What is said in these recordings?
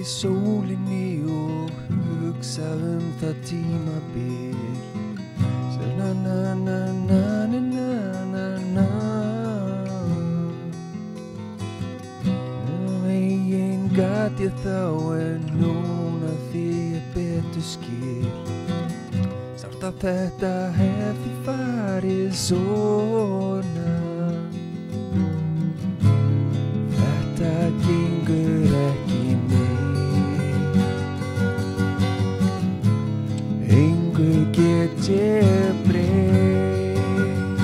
sólinni og hugsa það tímabil. Na na na na na na na. Veginn gat ég þá en núna því ég betur skil. Sárt að þetta hefði farið svona. Þetta gengur ekki neitt. Engu get ég breytt.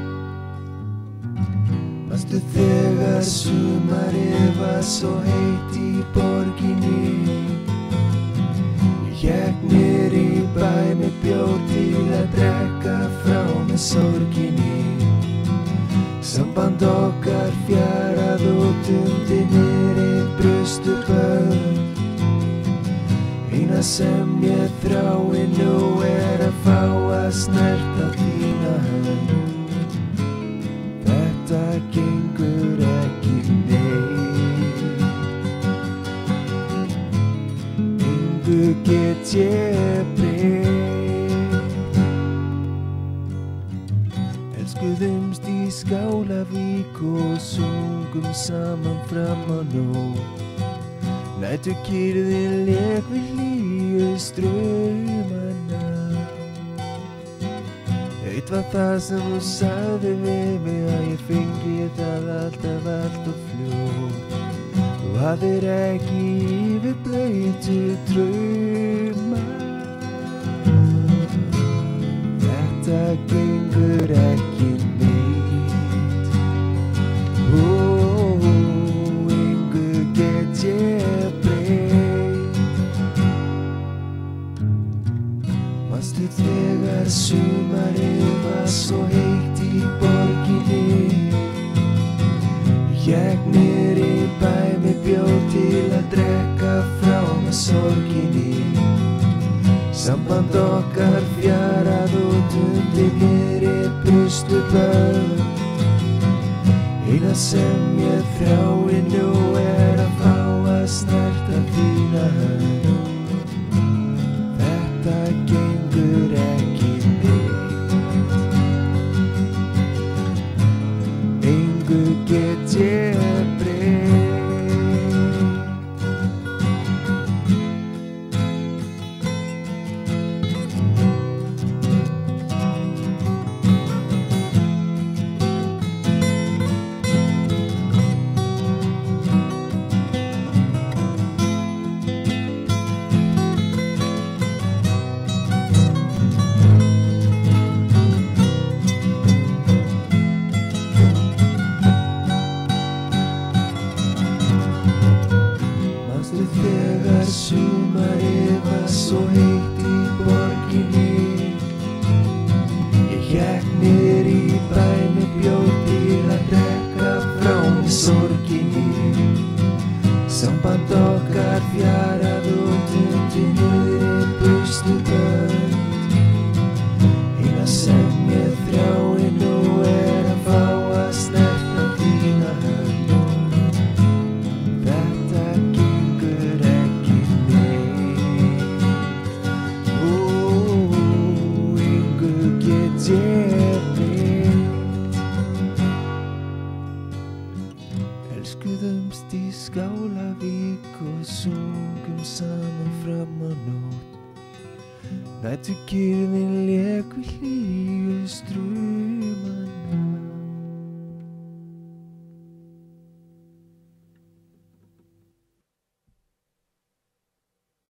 Manstu þegar sumarið var svo heitt í borginni. Ég hékk niður í bæ með bjór til að drekka frá með sorginni. Samband okkar fjarað út undir niðri brustu börn. Eina sem ég þrái nú að fá að snerta þína hönd. Þetta gengur ekki neitt. Engu get ég breytt. Elskuðumst í Skálavík og sungum saman fram á nótt. Næturkyrrðin lék við hlýju straumana. Eitt var það sem þú sagði við mig að ég fengi það alltaf allt of fljótt. Þú hafðir ekki yfir blautu drauma. Þetta gengur ekki neitt. Engu get ég breytt. Manstu þegar sumarið var svo heitt í borginni. Ég hékk niður í bæ með bjór til að drekka frá með sorginni. Samband okkar fjarað út undir niðri brustu börn. Eina sem ég þrái nú að fá að snerta þína hönd. Þetta gengur ekki neitt. Engu get ég breytt. Þegar sumarið var svo heitt í borginni. Ég hékk niður í bæ með bjór til að drekka frá með sorginni. Samband okkar fjarað út undir niðri brustu börn. Eina sem ég þrái nú að fá að snerta þína hönd. Elskuðumst í Skálavík og sungum saman fram á nótt. Næturkyrrðin lék við hlýju straumana.